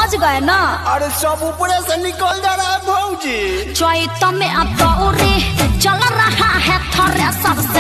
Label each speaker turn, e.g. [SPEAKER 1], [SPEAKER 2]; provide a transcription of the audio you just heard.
[SPEAKER 1] समझ गए ना।
[SPEAKER 2] अरे सब ऊपर से निकल जा रहा है भौजी।
[SPEAKER 1] चैत में अब दौरे चल रहा है थ्रेसर।